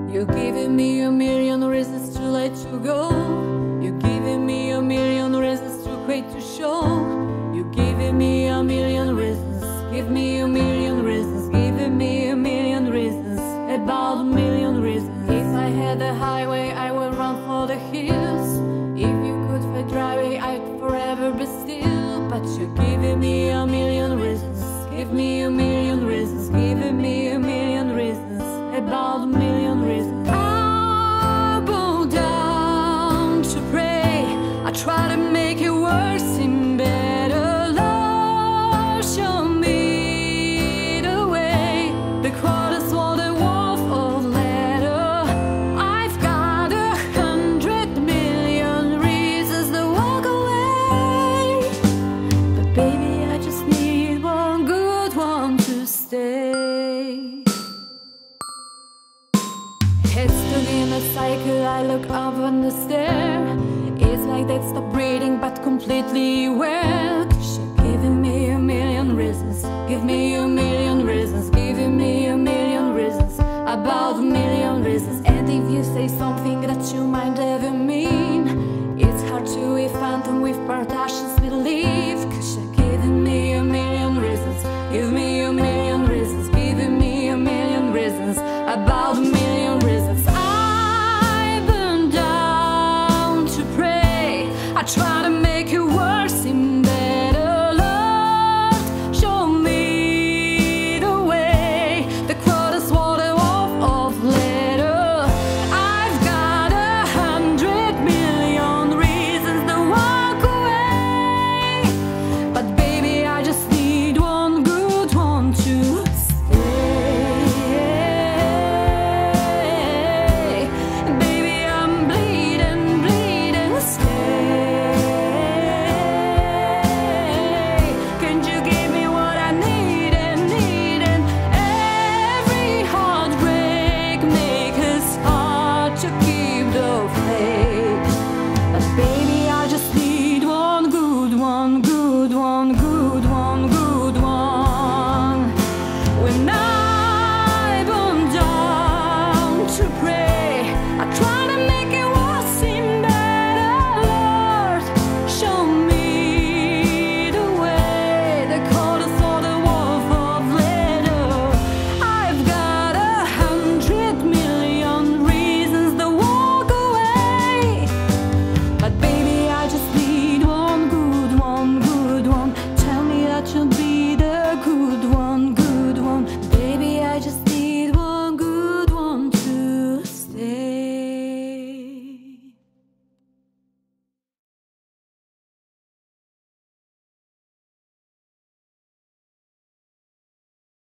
You're giving me a million reasons to let you go. You're giving me a million reasons to quit to show. You're giving me a million reasons. Give me a million reasons. Giving me a million reasons. About a million reasons. If I had a highway, I would run for the hills. If you could fly driveway, I'd forever be still. But you're giving me a million reasons. Give me a million reasons. Giving me a million reasons. About a million reasons. I bow down to pray. I try to make it worse seem better. Lord, show me the way. The quarters for the wolf of letter. I've got 100 million reasons to walk away. But baby, I just need one good one to stay. Head stuck in a cycle, I look up on the stair. It's like they'd stop breathing but completely aware. 'Cause you're giving me a million reasons. Give me a million reasons. Giving me a million reasons. About a million reasons. And if you say something that you mind